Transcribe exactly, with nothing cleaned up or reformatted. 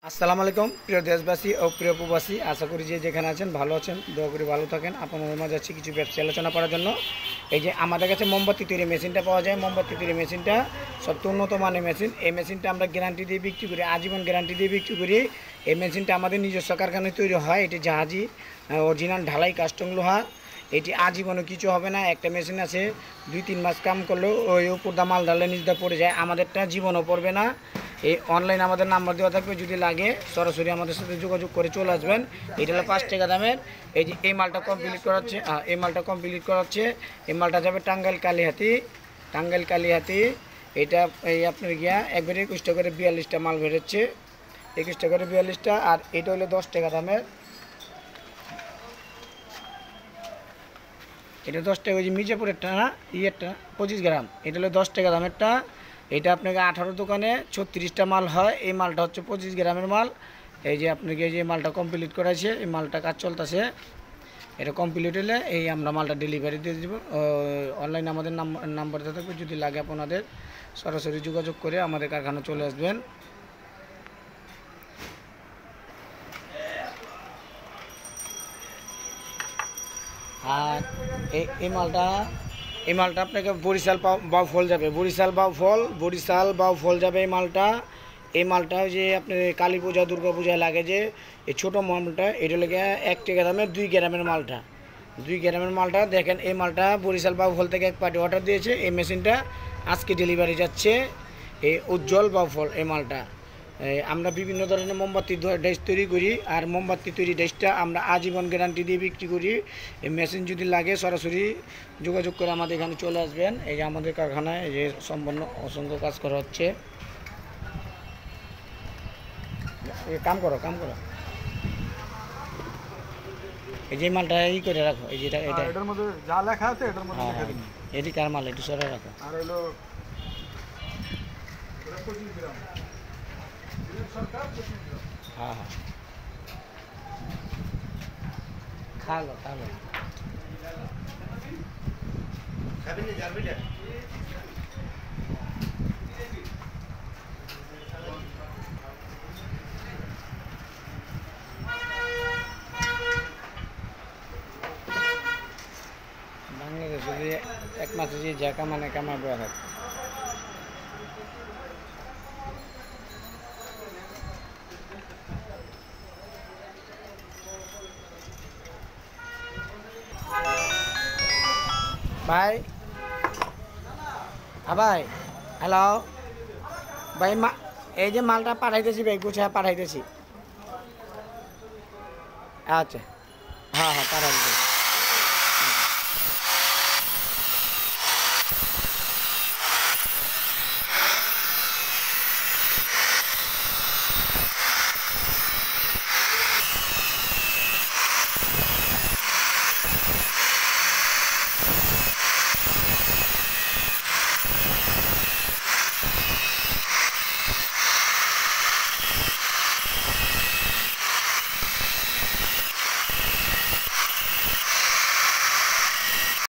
আসসালামু আলাইকুম প্রিয় দেশবাসী ও প্রিয় প্রবাসী, আশা করি যে যেখানে আছেন ভালো আছেন। দোয়া করি ভালো থাকেন। আপনাদের মাঝে যাচ্ছি কিছু ব্যবসা আলোচনা করার জন্য। এই যে আমাদের কাছে মোমবাতি তৈরি মেশিনটা পাওয়া যায়। মোমবাতি তৈরি মেশিনটা সবচেয়ে উন্নত মানের মেশিন। এই মেশিনটা আমরা গ্যারান্টি দিয়ে বিক্রি করি, আজীবন গ্যারান্টি দিয়ে বিক্রি করি। এই মেশিনটা আমাদের নিজস্ব কারখানায় তৈরি হয়। এটি জাহাজি অরিজিনাল ঢালাই কাস্টম লোহা। এটি আজীবনও কিছু হবে না। একটা মেশিন আছে দুই তিন মাস কাম করলেও ওই উপর দা মাল ঢালে নিচটা পড়ে যায়, আমাদেরটা জীবনও পড়বে না। এই অনলাইন আমাদের নাম্বার দেওয়া থাকবে, যদি লাগে সরাসরি আমাদের সাথে যোগাযোগ করে চলে আসবেন। এটা হলো পাঁচ টাকা দামের। এই যে এই মালটা কমপ্লিট করাচ্ছে, এই মালটা কমপ্লিট করাচ্ছে এই মালটা যাবে টাঙ্গাইল কালিহাতি। টাঙ্গাইল কালিহাতি এটা এই আপনার গিয়া একবারে একুশ টাকা করে বিয়াল্লিশটা মাল বেরোচ্ছে, একুশ টাকা করে বিয়াল্লিশটা। আর এটা হলো দশ টাকা দামের, এটা দশ টাকা। ওই যে মির্জাপুরেরটা না, ইয়েরটা পঁচিশ গ্রাম, এটা হলো দশ টাকা দামেরটা। এটা আপনাকে আঠারো দোকানে ছত্রিশটা মাল হয়, এই মালটা হচ্ছে পঁচিশ গ্রামের মাল। এই যে আপনাকে যে মালটা কমপ্লিট করাছে, এই মালটা কাজ চলতেছে। এটা কমপ্লিট হলে এই আমরা মালটা ডেলিভারি দিয়ে দেবো। অনলাইনে আমাদের নাম্বার নাম্বার দেওয়া থাকবে, যদি লাগে আপনাদের সরাসরি যোগাযোগ করে আমাদের কারখানা চলে আসবেন। আর এই মালটা এই মালটা আপনাকে বরিশাল বাউফল যাবে, বরিশাল বাউফল বরিশাল বাউফল যাবে এই মালটা। এই মালটা যে আপনার কালী পূজা দুর্গা পূজায় লাগে, যে এই ছোটো মালটা, এটা লেগে এক টাকা দামের দুই গ্রামের মালটা, দুই গ্রামের মালটা দেখেন। এই মালটা বরিশাল বাউফল থেকে এক পার্টি অর্ডার দিয়েছে, এই মেশিনটা আজকে ডেলিভারি যাচ্ছে। এই উজ্জ্বল বাউফল এই মালটা। আমরা বিভিন্ন ধরনের মোমবাতি ডেস্ক তৈরি করি, আর মোমবাতি তৈরি ডেস্কটা আমরা আজীবন গ্যারান্টি দিয়ে বিক্রি করি। এই মেশিন যদি লাগে সরাসরি যোগাযোগ করে আমাদের এখানে চলে আসবেন। এই যে আমাদের কারখানায় এই যে সম্পূর্ণ অসংখ্য কাজ করা হচ্ছে। কাম করো কাম করো এই যে মালটা ই করে রাখো, এই যেটা এটা এটার মধ্যে যা লেখা আছে এটার মধ্যে লিখে দিন। এটি কার মাল, একটু সরে রাখো। আর হলো পঁচিশ গ্রাম সরকার পঁচিশ গ্রাম। হ্যাঁ হ্যাঁ খালো খালো খাবেন যাবে না। বাংলাদেশে যে এক মাসে যে যা কামানে কামাবে হয়। ভাই হ্যাঁ ভাই, হ্যালো ভাই, মা এই যে মালটা পাঠাইতেছি ভাই, গুছিয়ে পাঠাইতেছি। আচ্ছা হ্যাঁ হ্যাঁ পাঠাই দিতেছি।